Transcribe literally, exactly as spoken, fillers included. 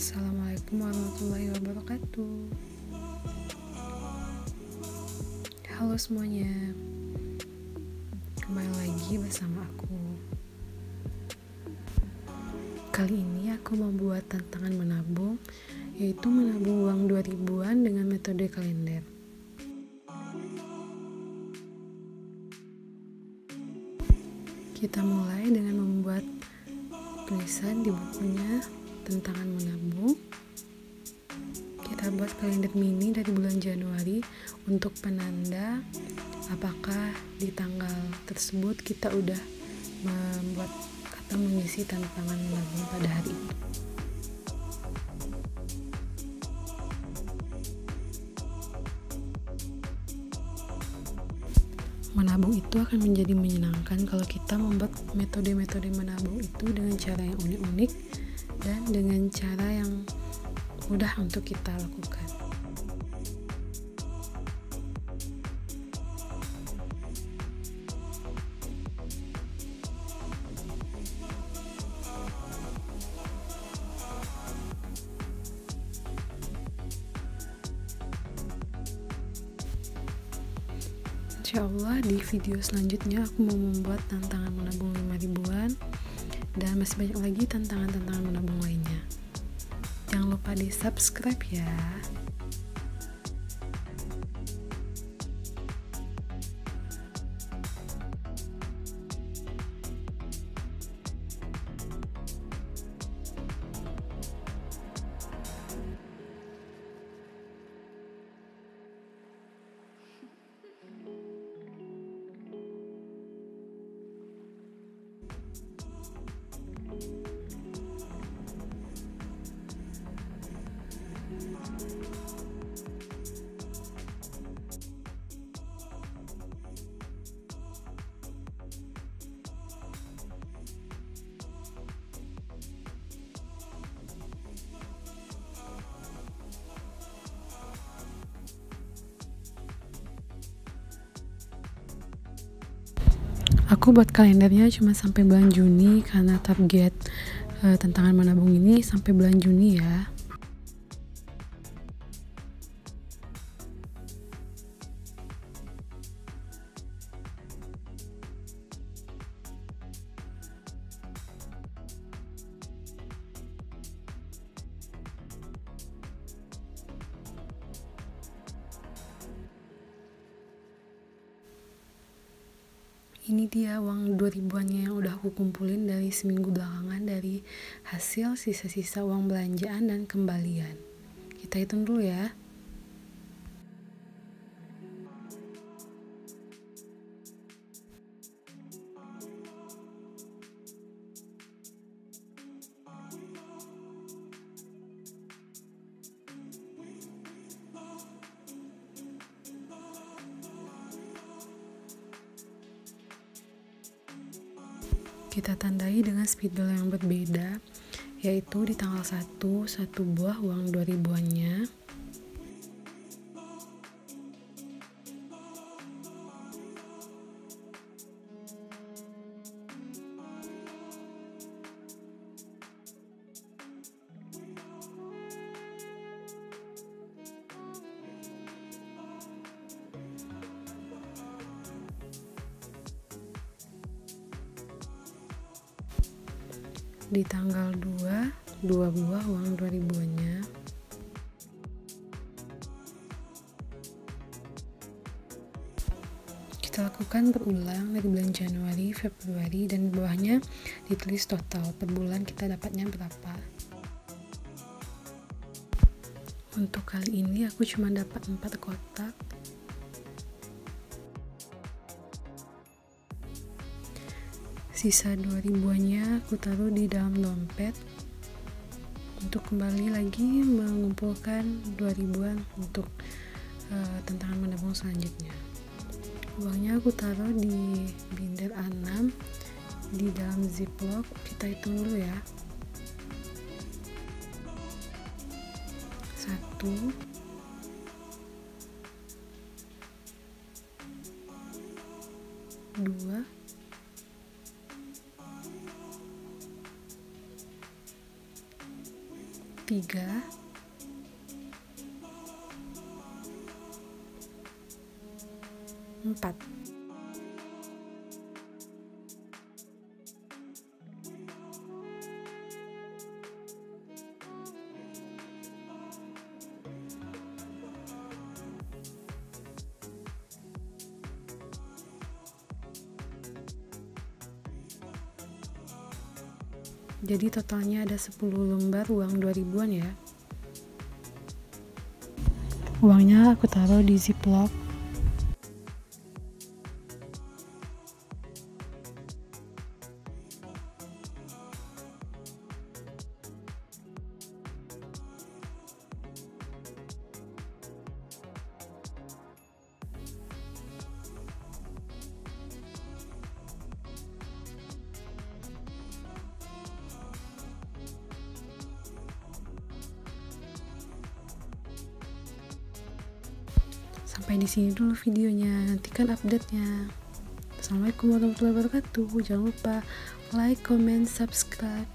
Assalamualaikum warahmatullahi wabarakatuh. Halo semuanya, kembali lagi bersama aku. Kali ini aku membuat tantangan menabung, yaitu menabung uang dua ribuan dengan metode kalender. Kita mulai dengan membuat tulisan di bukunya tantangan menabung. Kita buat kalender mini dari bulan Januari untuk penanda apakah di tanggal tersebut kita udah membuat atau mengisi tantangan menabung pada hari itu. Menabung itu akan menjadi menyenangkan kalau kita membuat metode-metode menabung itu dengan cara yang unik-unik dan dengan cara yang mudah untuk kita lakukan. Insya Allah di video selanjutnya aku mau membuat tantangan menabung lima ribuan dan masih banyak lagi tantangan-tantangan menabung lainnya. Jangan lupa di subscribe ya. Aku buat kalendernya cuma sampai bulan Juni karena target e, tantangan menabung ini sampai bulan Juni ya. Ini dia uang dua ribuannya yang udah aku kumpulin dari seminggu belakangan dari hasil sisa-sisa uang belanjaan dan kembalian. Kita hitung dulu ya. Kita tandai dengan spidol yang berbeda, yaitu di tanggal satu, satu buah uang dua ribuannya. Di tanggal dua, dua buah uang dua ribuannya. Kita lakukan berulang dari bulan Januari, Februari, dan di bawahnya ditulis total per bulan kita dapatnya berapa. Untuk kali ini aku cuma dapat empat kotak. Sisa dua ribuannya aku taruh di dalam dompet untuk kembali lagi mengumpulkan dua ribuan untuk uh, tantangan menabung selanjutnya. Uangnya aku taruh di binder A enam di dalam ziplock. Kita hitung dulu ya. Satu, dua, tiga, empat. Jadi totalnya ada sepuluh lembar uang dua ribuan ya. Uangnya aku taruh di ziplock. Sampai di sini dulu videonya, nantikan update-nya. Assalamualaikum warahmatullahi wabarakatuh. Jangan lupa like, comment, subscribe.